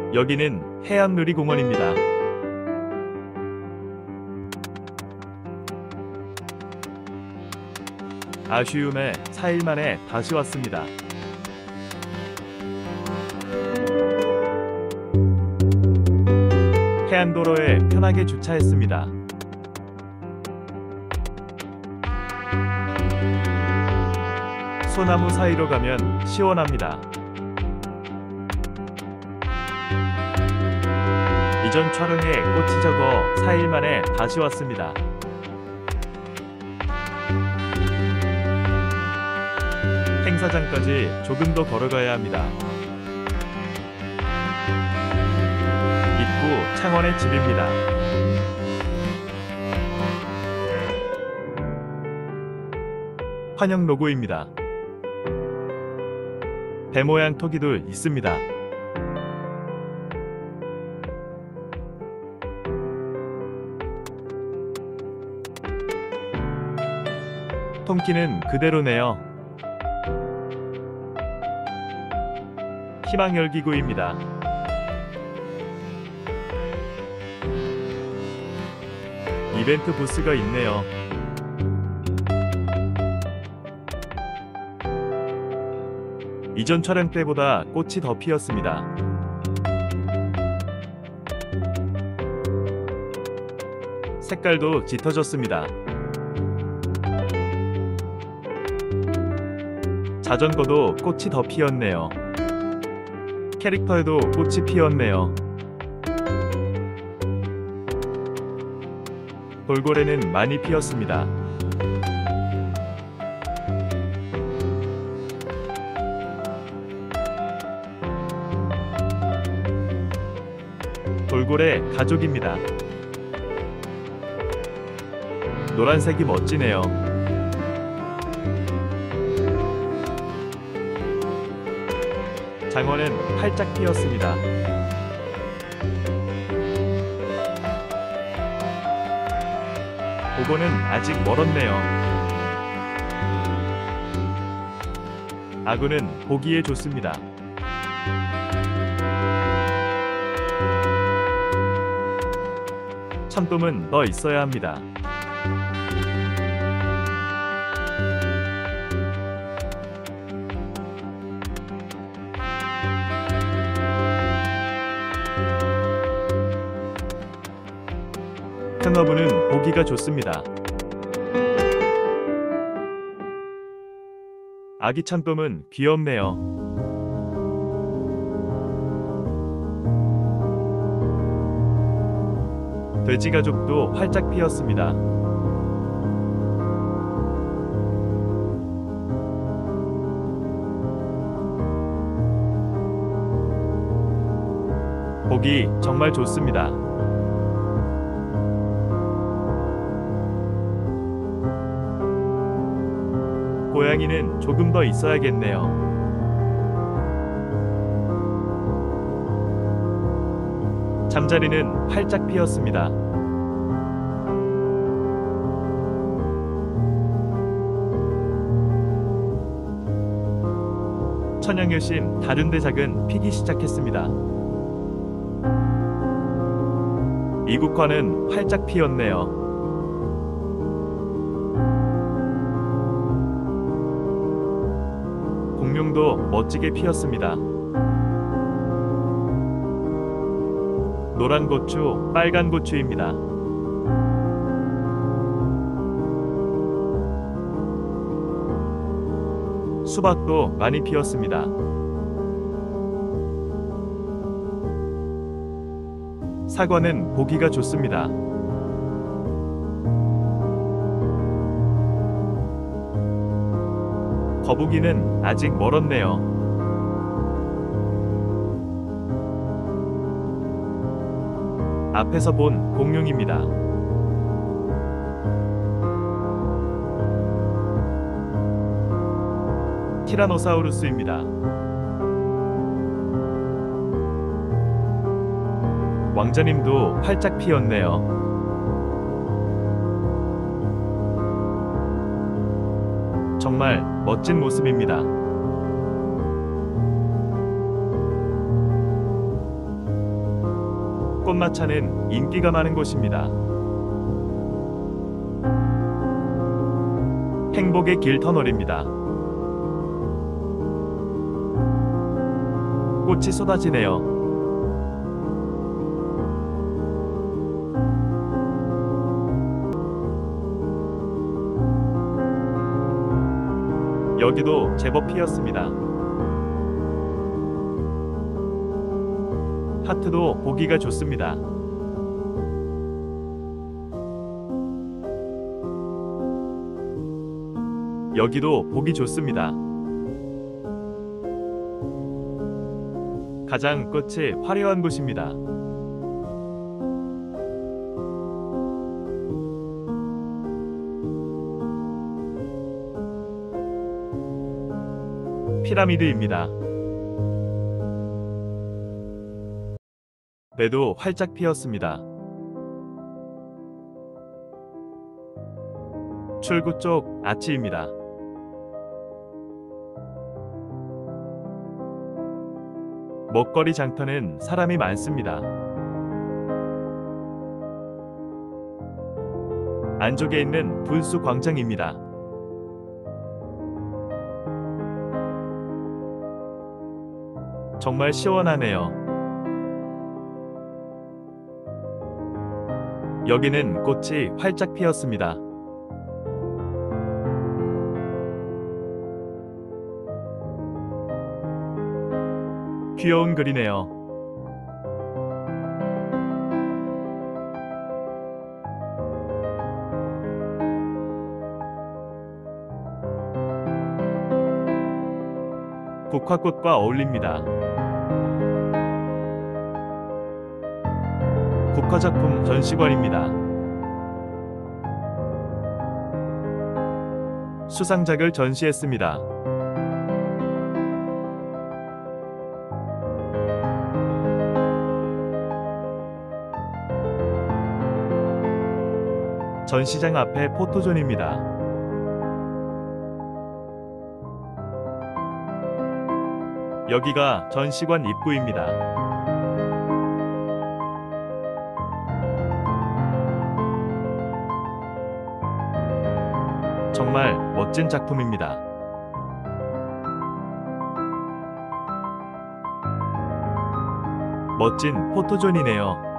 여기는 해양놀이공원입니다. 아쉬움에 4일 만에 다시 왔습니다. 해안도로에 편하게 주차했습니다. 소나무 사이로 가면 시원합니다. 이전 촬영에 꽃이 적어 4일 만에 다시 왔습니다. 행사장까지 조금 더 걸어가야 합니다. 입구 창원의 집입니다. 환영 로고입니다. 배 모양 토기도 있습니다. 통키는 그대로네요. 희망열기구입니다. 이벤트 부스가 있네요. 이전 촬영 때보다 꽃이 더 피었습니다. 색깔도 짙어졌습니다. 자전거도 꽃이 더 피었네요. 캐릭터에도 꽃이 피었네요. 돌고래는 많이 피었습니다. 돌고래 가족입니다. 노란색이 멋지네요. 장어는 활짝 피었습니다. 보고는 아직 멀었네요. 아구는 보기에 좋습니다. 참돔은 더 있어야 합니다. 큰어부는 보기가 좋습니다. 아기 참돔은 귀엽네요. 돼지 가족도 활짝 피었습니다. 보기 정말 좋습니다. 고양이는 조금 더 있어야겠네요. 잠자리는 활짝 피었습니다. 천양여심 다른 대작은 피기 시작했습니다. 이국화는 활짝 피었네요. 공룡도 멋지게 피었습니다. 노란 고추, 빨간 고추입니다. 수박도 많이 피었습니다. 사과는 보기가 좋습니다. 거북이는 아직 멀었네요. 앞에서 본 공룡입니다. 티라노사우루스입니다. 왕자님도 활짝 피었네요. 정말 멋진 모습입니다. 꽃마차는 인기가 많은 곳입니다. 행복의 길 터널입니다. 꽃이 쏟아지네요. 여기도 제법 피었습니다. 하트도 보기가 좋습니다. 여기도 보기 좋습니다. 가장 꽃이 화려한 곳입니다. 피라미드입니다. 배도 활짝 피었습니다. 출구 쪽 아치입니다. 먹거리 장터는 사람이 많습니다. 안쪽에 있는 분수 광장입니다. 정말 시원하네요. 여기는 꽃이 활짝 피었습니다. 귀여운 글이네요. 국화꽃과 어울립니다. 국화작품 전시관입니다. 수상작을 전시했습니다. 전시장 앞에 포토존입니다. 여기가 전시관 입구입니다. 정말 멋진 작품입니다. 멋진 포토존이네요.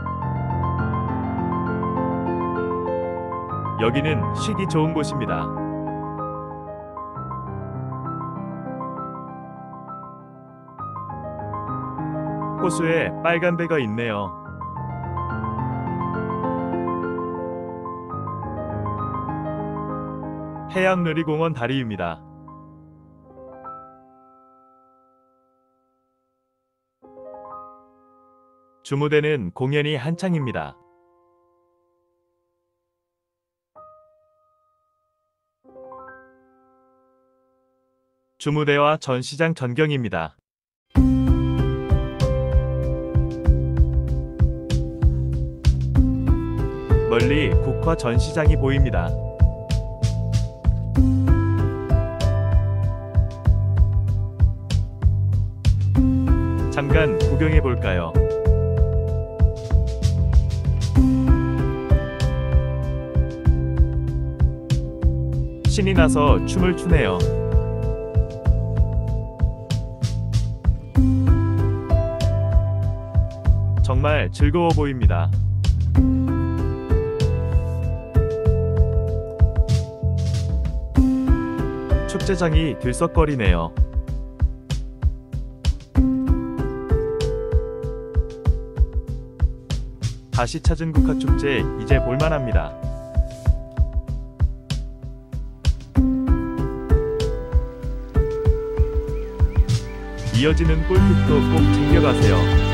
여기는 쉬기 좋은 곳입니다. 호수에 빨간 배가 있네요. 해양놀이공원 다리입니다. 주무대는 공연이 한창입니다. 주무대와 전시장 전경입니다. 멀리 국화 전시장이 보입니다. 잠깐 구경해 볼까요? 신이 나서 춤을 추네요. 정말 즐거워 보입니다. 축제장이 들썩거리네요. 다시 찾은 국화축제 이제 볼만합니다. 이어지는 꿀팁도 꼭 챙겨가세요.